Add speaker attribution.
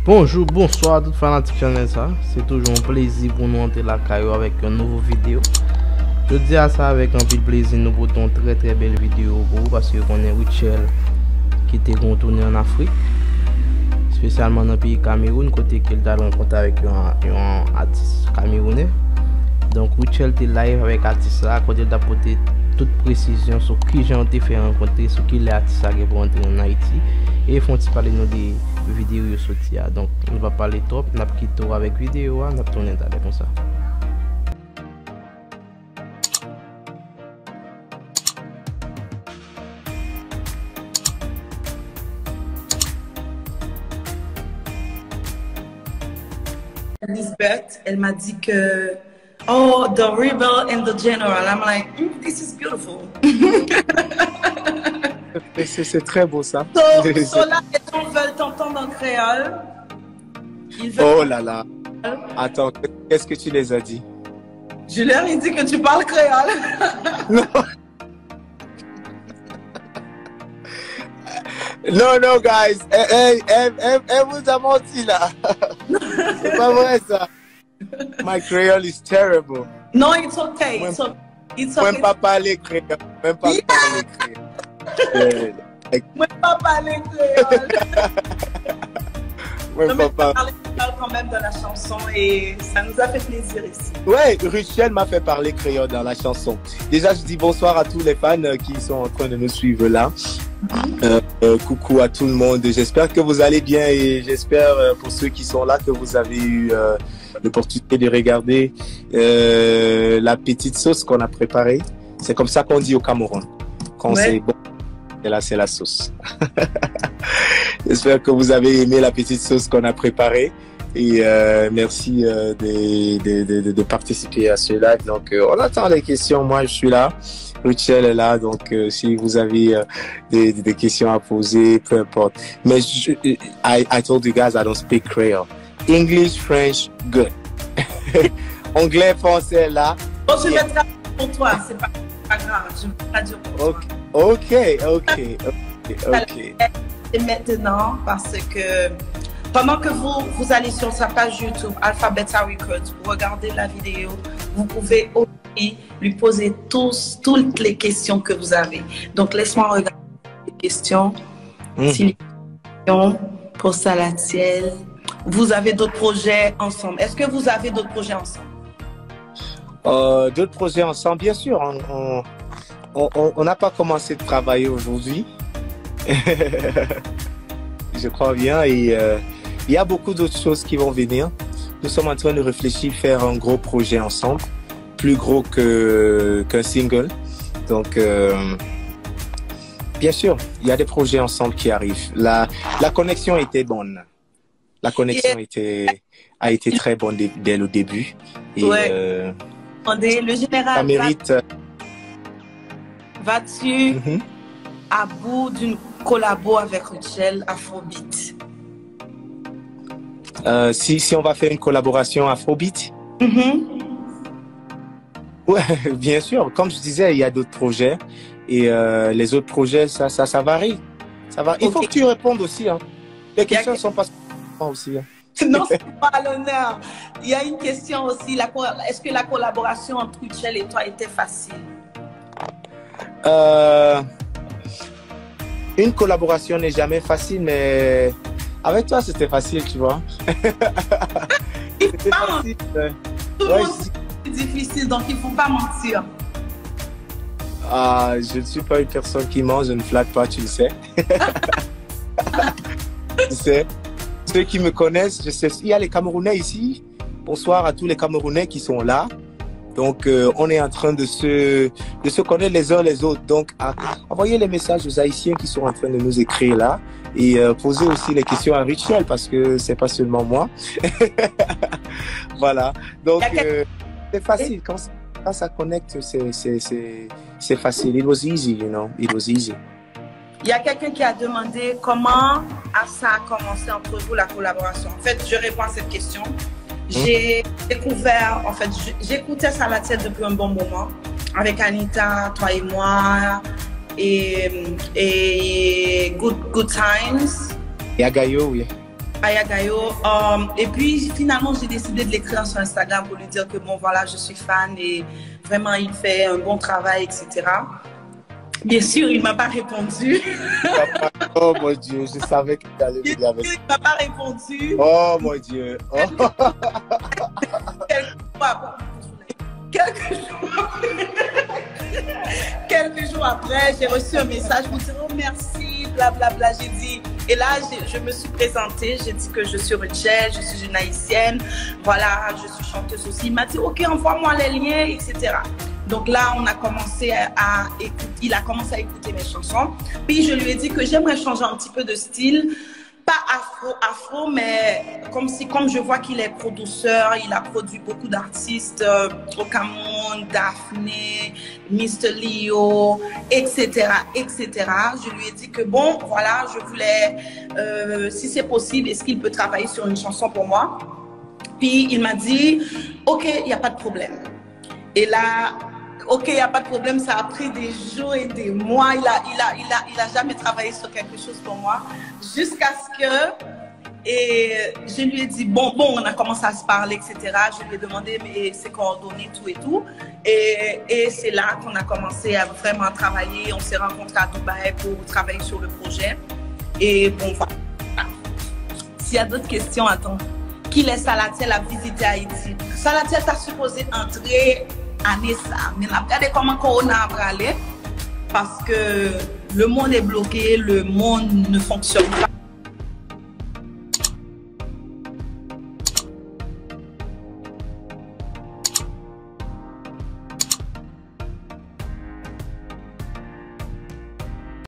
Speaker 1: Bonjour, bonsoir à toutes fanatiques channel ça. C'est toujours un plaisir pour nous entrer la caillou avec une nouvelle vidéo. Je dis à ça avec un peu de plaisir, nous portons très belle vidéo pour vous parce que on est Richel qui était retourné en Afrique, spécialement dans le pays Cameroun, côté qu'il a rencontré avec un artiste camerounais. Donc Richel était live avec l'artiste là, côté il a porté toute précision sur qui j'ai fait rencontrer, sur qui les artistes pour entrer en Haïti et font parler nous des vidéos sorties. Donc on va parler trop, on a quitté avec vidéo, on a tourné d'aller comme ça.
Speaker 2: Lisbeth, elle m'a dit que oh, the rebel and the general. I'm like, this is beautiful.
Speaker 3: C'est très beau ça.
Speaker 2: So là, les gens veulent t'entendre en créole.
Speaker 3: Oh là là. Attends, qu'est-ce que tu les as dit?
Speaker 2: Je leur ai dit que tu parles créole.
Speaker 3: Non. Non, guys. Elle vous a menti là. C'est pas vrai ça. My Creole is terrible.
Speaker 2: No, it's okay. It's okay.
Speaker 3: Même pas parler créole. Même pas parler créole.
Speaker 2: Même pas parler créole.
Speaker 3: Même pas
Speaker 2: parler créole quand même dans la chanson et ça nous a fait plaisir ici.
Speaker 3: Ouais, Richel m'a fait parler créole dans la chanson. Déjà, je dis bonsoir à tous les fans qui sont en train de nous suivre là. Coucou à tout le monde, j'espère que vous allez bien et j'espère pour ceux qui sont là que vous avez eu l'opportunité de regarder la petite sauce qu'on a préparée. C'est comme ça qu'on dit au Cameroun quand c'est bon. Et là c'est la sauce. J'espère que vous avez aimé la petite sauce qu'on a préparée et merci de participer à ce live. Donc on attend les questions, moi je suis là. Richel est là, donc si vous avez des questions à poser, peu importe. Mais I told you guys I don't speak Creole. English, French, good. Anglais, français, là.
Speaker 2: Bon, je vais traduire pour toi, c'est pas grave, je vais traduire pour toi.
Speaker 3: Ok.
Speaker 2: Et maintenant, parce que pendant que vous allez sur sa page YouTube, Alpha Beta Records, vous regardez la vidéo, vous pouvez aussi lui poser toutes les questions que vous avez. Donc, laisse-moi regarder les questions. Si les questions pour Salatiel. Vous avez d'autres projets ensemble. Est-ce que vous avez d'autres projets ensemble?
Speaker 3: D'autres projets ensemble, bien sûr. On n'a pas commencé de travailler aujourd'hui. Je crois bien. Et il y a beaucoup d'autres choses qui vont venir. Nous sommes en train de réfléchir, faire un gros projet ensemble. Plus gros qu'un single. Donc, bien sûr, il y a des projets ensemble qui arrivent. La connexion était bonne. La connexion a été très bonne dès le début. Et,
Speaker 2: le général,
Speaker 3: ça mérite.
Speaker 2: Vas-tu à bout d'une collabo avec Richel Afrobeat?
Speaker 3: Si on va faire une collaboration Afrobeat? Ouais, bien sûr. Comme je disais, il y a d'autres projets. Et les autres projets, ça varie. Ça va. Il faut que tu répondes aussi. Hein. Les questions ne sont pas aussi. Hein.
Speaker 2: Non, c'est pas à l'honneur. Il y a une question aussi. Est-ce que la collaboration entre Richel et toi était facile?
Speaker 3: Une collaboration n'est jamais facile, mais avec toi, c'était facile, tu vois. C'était facile.
Speaker 2: C'est difficile, donc il ne faut pas mentir.
Speaker 3: Je ne suis pas une personne qui ment, je ne flatte pas, tu le sais. Tu sais, ceux qui me connaissent, je sais, il y a les Camerounais ici. Bonsoir à tous les Camerounais qui sont là. Donc, on est en train de se connaître les uns les autres. Donc, envoyez les messages aux Haïtiens qui sont en train de nous écrire là. Et posez aussi les questions à Richel parce que c'est pas seulement moi. Voilà. Donc, c'est facile. Quand ça connecte, c'est facile. It was easy, you know. It was easy.
Speaker 2: Il y a quelqu'un qui a demandé comment ça a commencé entre vous la collaboration. En fait, je réponds à cette question. J'ai découvert, en fait, j'écoutais Salatiel depuis un bon moment avec Anita, toi et moi, et Good Times.
Speaker 3: Et Agayo, oui.
Speaker 2: Ayagayo. Et puis finalement, j'ai décidé de l'écrire sur Instagram pour lui dire que bon, voilà, je suis fan et vraiment, il fait un bon travail, etc. Bien sûr, il ne m'a pas répondu.
Speaker 3: Oh mon Dieu, je savais qu'il allait me dire avec ça.
Speaker 2: Il ne m'a pas répondu.
Speaker 3: Oh mon Dieu. Oh.
Speaker 2: Quelques jours après, j'ai reçu un message pour dire oh merci, blablabla. J'ai dit, et là, je me suis présentée, j'ai dit que je suis Richelle, je suis une haïtienne, voilà, je suis chanteuse aussi. Il m'a dit ok, envoie-moi les liens, etc. Donc là, on a commencé à écouter, il a commencé à écouter mes chansons. Puis je lui ai dit que j'aimerais changer un petit peu de style. Pas afro, mais comme je vois qu'il est producteur, il a produit beaucoup d'artistes, Okamon, Daphné, Mr. Leo, etc., etc. Je lui ai dit que bon, voilà, je voulais, si c'est possible, est-ce qu'il peut travailler sur une chanson pour moi? Puis il m'a dit, ok, il n'y a pas de problème. Et là, ok, il n'y a pas de problème, ça a pris des jours et des mois. Il a jamais travaillé sur quelque chose pour moi. Jusqu'à ce que, et je lui ai dit, bon, on a commencé à se parler, etc. Je lui ai demandé ses coordonnées, tout et tout. Et c'est là qu'on a commencé à vraiment travailler. On s'est rencontrés à Dubaï pour travailler sur le projet. Et bon, voilà. S'il y a d'autres questions, attends. Qui laisse Salatiel à visiter Haïti? Salatiel t'a supposé entrer année ça. Mais regardez comment Corona va aller. Parce que le monde est bloqué, le monde ne fonctionne pas.